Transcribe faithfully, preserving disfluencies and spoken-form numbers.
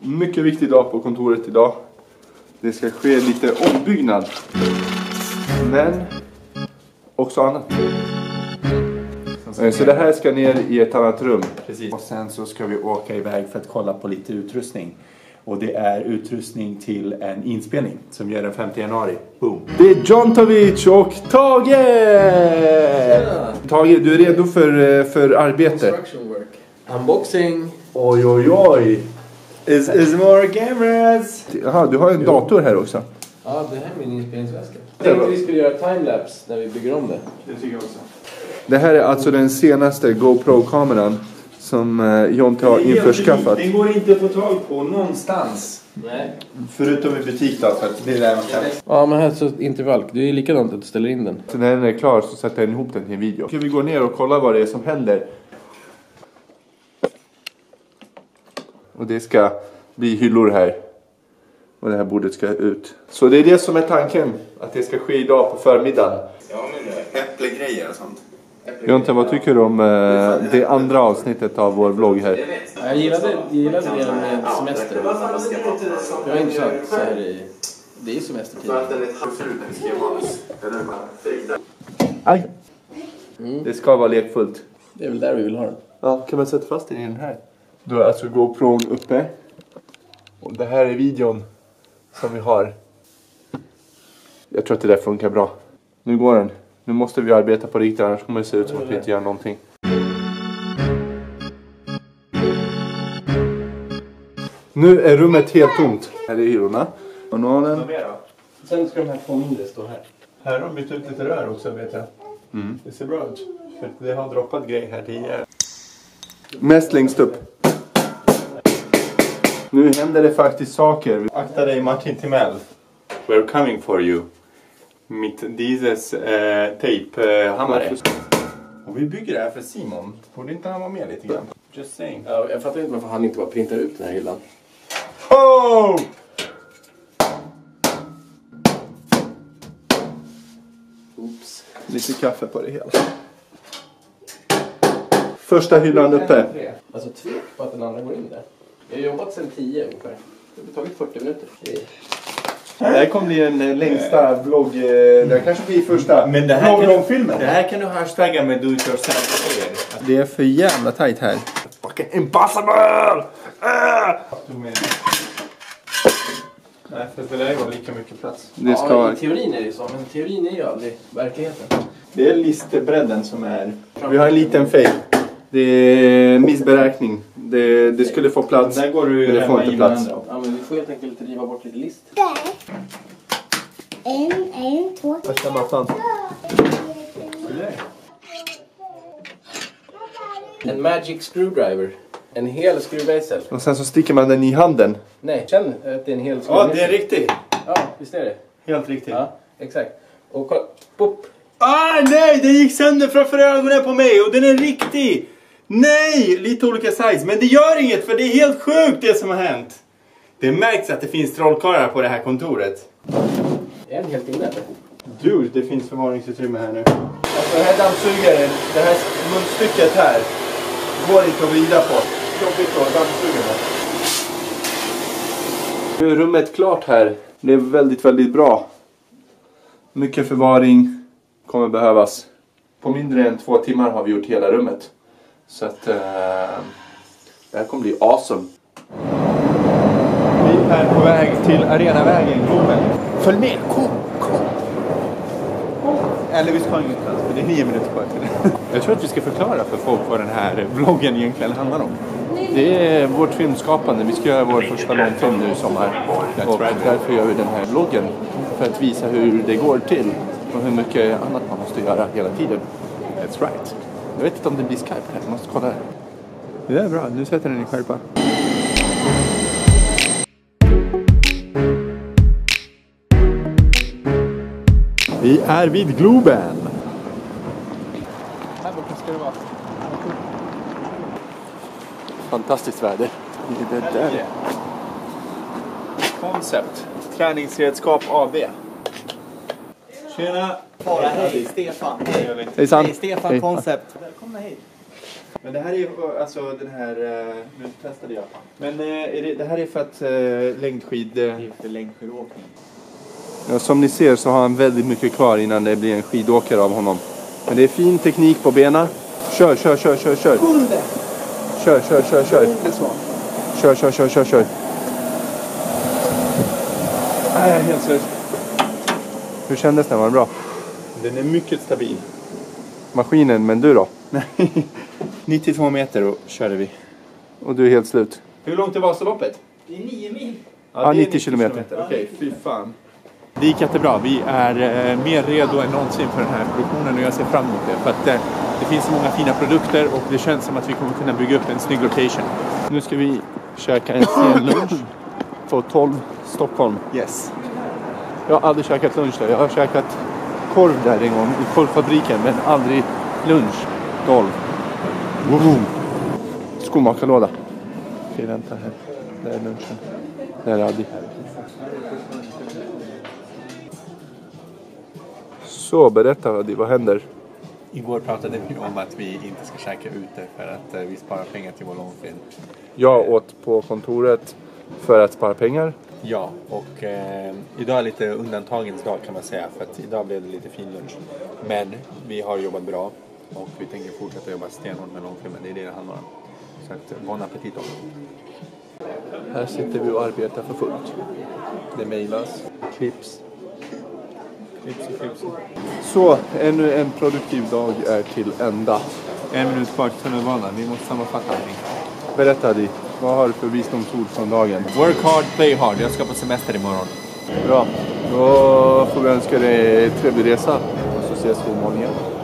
Mycket viktig dag på kontoret idag. Det ska ske lite ombyggnad. Men också annat. Så det här ska ner i ett annat rum. Precis. Och sen så ska vi åka iväg för att kolla på lite utrustning. Och det är utrustning till en inspelning som gör den femte januari. Boom. Det är John Tovic och Tage! Ja. Tage, du är redo för, för arbete? Construction work. Unboxing. Oj, oj, oj. Is, is more cameras. Jaha, du har en dator här också. Ja, det här är min inspelningsväska. Jag tänkte vi skulle göra timelapse när vi bygger om det. Det tycker jag också. Det här är alltså den senaste GoPro-kameran som eh, Jonte har införskaffat. Den går inte att få tag på någonstans. Nej. Förutom i butik då, för att det är där man kan. Ja, men här så intervall. Det är ju likadant att du ställer in den. Så när den är klar så sätter jag ihop den till en video. Ska vi gå ner och kolla vad det är som händer. Och det ska bli hyllor här. Och det här bordet ska ut. Så det är det som är tanken. Att det ska ske idag på förmiddagen. Ja, men äpplegrejer och sånt. Jonte, vad tycker du om eh, det andra avsnittet av vår vlogg här? Jag gillade, jag gillade det med semester. Jag är inte så, så här i... Det är ju semestertid. Aj! Mm. Det ska vara lekfullt. Det är väl där vi vill ha den. Ja, kan man sätta fast den i den här? Då är alltså GoPron uppe. Och det här är videon som vi har. Jag tror att det där funkar bra. Nu går den. Nu måste vi arbeta på riktigt, annars kommer det se ut som att vi inte gör någonting. Nu är rummet helt tomt. Här är hyllorna. Bananen. Sen ska de här två mindre stå här. Här har de bytt ut lite rör också, vet jag. Mm. Det ser bra ut. För det har droppat grej här tidigare. Mest längst upp. Nu händer det faktiskt saker. Akta dig Martin Timell. We're coming for you. Mitt Dises eh, tejphammare. Eh, och vi bygger det här för Simon. Borde inte han vara med lite grann? Just saying. Ja, jag fattar inte varför han inte bara printar ut den här hyllan. Oh! Oops. Lite kaffe på det hela. Första hyllan uppe. Alltså tvek på att den andra går in där. Jag har jobbat sedan tio ungefär. Det har tagit fyrtio minuter. Det här kommer bli den längsta vlogg. Det kanske blir första Men det här, kan, filmen. det här kan du hashtagga med do it yourself. Det är för jävla tajt här. Fucking impossible! Ah! Nej, för det där går lika mycket plats. Det ska... Ja, i teorin är det så, men teorin är ju aldrig verkligheten. Det är listebredden som är... Vi har en liten fail. Det är missberäkning. Det, det skulle få plats. Där går du men det får inte plats. Ja, men vi får helt enkelt riva bort lite list. En, en, två. Första mattan. En magic screwdriver. En hel skruvmejsel. Och sen så sticker man den i handen. Nej, känn att det är en hel Ja, skruvmejsel. det är riktigt. Ja, visst är det. Helt riktigt. Ja, exakt. Och kolla, pop. Ah, nej! Den gick sönder framför ögonen på mig och den är riktig! Nej! Lite olika size, men det gör inget för det är helt sjukt det som har hänt. Det märks att det finns trollkarlar på det här kontoret. Är den helt inne eller? Dude, det finns förvaringsutrymme här nu. Alltså den här dammsugaren, det här munstycket här, går inte att vrida på. Jobbigt att dammsuga med. Nu är rummet klart här. Det är väldigt, väldigt bra. Mycket förvaring kommer behövas. På mindre än två timmar har vi gjort hela rummet. Så att uh, det här kommer bli awesome. Vi är på väg till Arenavägen, Globen. Följ med, kom, kom. Eller vi ska inget plats, för det är nio minuter kvar till det. Jag tror att vi ska förklara för folk vad den här vloggen egentligen handlar om. Det är vårt filmskapande. Vi ska göra vår första långfilm nu i sommar. Och därför gör vi den här vloggen. För att visa hur det går till. Och hur mycket annat man måste göra hela tiden. That's right. Jag vet inte om det blir Skype här. Jag måste kolla det. Det är bra, nu sätter den i skärpa. Vi är vid Globen. Här borta ska det vara. Fantastiskt väder. Det är det där. Koncept. Träningsredskap A B. Tjena. Bara hej Stefan. Hej. Hejsan. Hej Stefan Hej. Koncept. Välkomna hit. Men det här är ju alltså den här, nu testade jag. Men är det, det här är för att uh, längdskid... Det är för längdskidåkning. Ja, som ni ser så har han väldigt mycket kvar innan det blir en skidåkare av honom. Men det är fin teknik på benen. Kör, kör, kör, kör, kör. Kör, kör, kör, kör. Kör, kör, kör, kör, kör. Nej, helt slut. Hur kändes den? Var det bra? Den är mycket stabil. Maskinen, men du då? Nej. nittiotvå meter och körde vi. Och du är helt slut. Hur långt är Vasaloppet? Det är nio mil. Ja, ja nittio kilometer. Okej, okay, fy fan. Det gick jättebra. Vi är eh, mer redo än någonsin för den här produktionen och jag ser fram emot det. För att eh, det finns så många fina produkter och det känns som att vi kommer kunna bygga upp en snygg location. Nu ska vi käka en sen lunch på tolv Stockholm. Yes. Jag har aldrig käkat lunch där. Jag har käkat korv där en gång i korvfabriken men aldrig lunch. tolv. Woho! Skomakarlåda. Okej, vänta här. Där är lunchen. Där är Adi. Så, berätta Adi, vad händer? Igår pratade vi om att vi inte ska käka ute för att eh, vi sparar pengar till vår långfilm. Jag åt på kontoret för att spara pengar. Ja, och eh, idag är lite undantagens dag kan man säga för att idag blev det lite fin lunch. Men vi har jobbat bra och vi tänker fortsätta jobba stenhårt med långfilmen, det är det det handlar om. Så att, bon appetit också. Här sitter vi och arbetar för fullt. Det mejlas, klipps. Klipps och klipps. Så, ännu en produktiv dag är till ända. En minut kvar till tunnelbanan, vi måste sammanfatta allting. Berätta Adi, vad har du för visdomsord från dagen? Work hard, play hard. Jag ska på semester imorgon. Bra, då får vi önska dig trevlig resa och så ses vi imorgon igen.